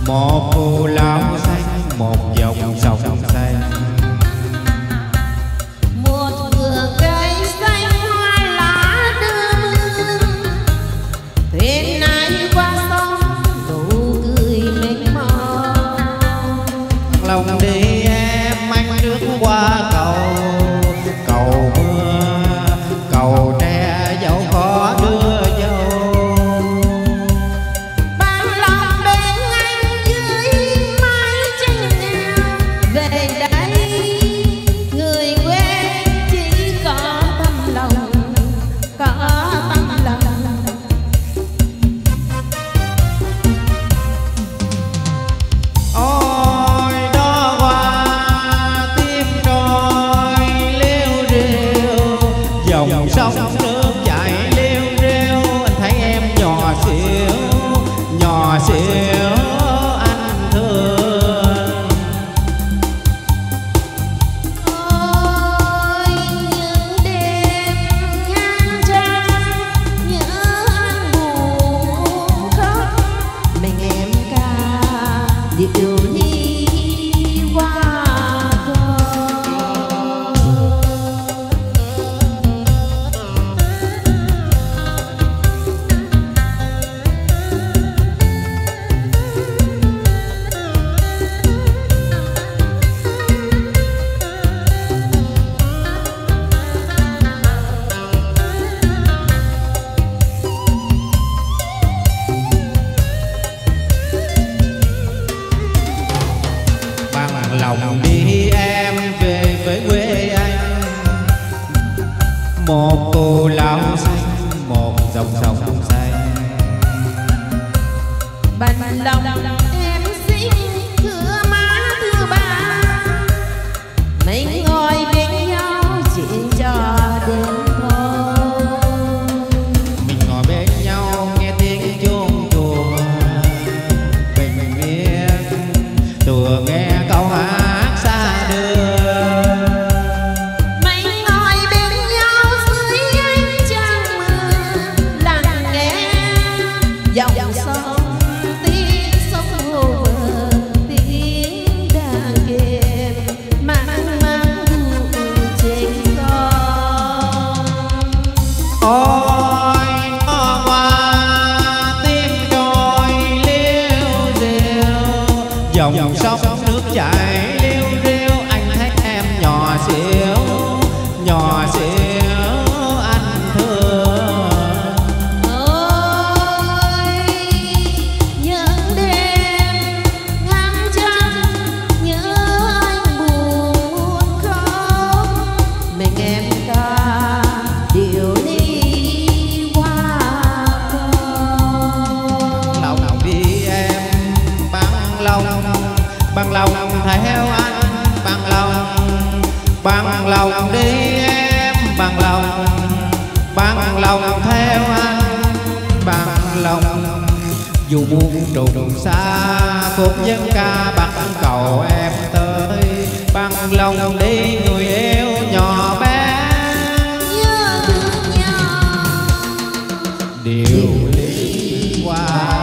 một cù lao xanh, một dòng sông xanh. Một vườn cây xanh hoa lá đưa mưa, thuyền nay qua sông nụ cười mênh mông. Lòng đi em anh nước qua cầu, cầu mưa cầu tre dẫu có đưa dâu. Bằng lòng bên anh dưới mái tranh nghèo, về đây người quê chỉ có tâm lòng, có tâm lòng. Ôi đó qua tim trôi liêu rêu, dòng sông nước chảy liêu rêu. Anh thấy em nhỏ xíu anh thương. Ôi những đêm ngang trăng nhớ anh buồn khóc, mình em ca điệu đi qua Bằng lòng đi em về với quê anh, một cù lao xanh, một dòng sông xanh. bằng lòng em xin thưa má thưa ba, mình ngồi bên nhau chuyện trò đến thôi. Mình ngồi bên nhau nghe tiếng chuông chùa, bình yên tựa nghe câu hát xa đưa. Mình ngồi bên nhau dưới ánh trăng mưa, lặng nghe dòng sông tiếng sông hồ bờ, tiếng đàn kèn mang mang buồn trên sông. Ôi nó qua tim trôi liêu rêu, dòng sông nước chảy liêu rêu. Anh thấy em nhỏ xíu anh thương. Ôi những đêm ngang trăng nhớ anh buồn khóc, mình em ca điệu đi qua cầu. Lòng đi em bằng lòng theo anh, bằng lòng đi em, bằng lòng theo anh, bằng lòng. Dù buông trùng xa cuộc dân ca bắt cầu em tới, bằng lòng đi người yêu nhỏ bé Nhớ thương nhau điều đi qua